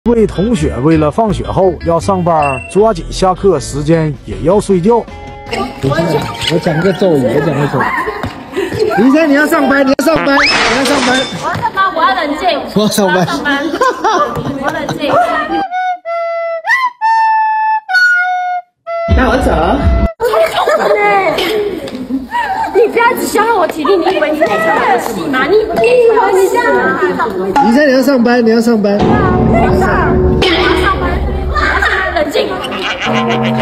各位同学为了放学后要上班，抓紧下课时间也要睡觉。 我讲个咒语，林珊，你要上班，你要上班。 我要上班，我要冷静。 我要上班。 我要冷静。 那我走。 你不要只消耗我体力，你以为你在唱戏吗？你以为你这样吗？ 林珊，你要上班，你要上班。 我要上班，冷静。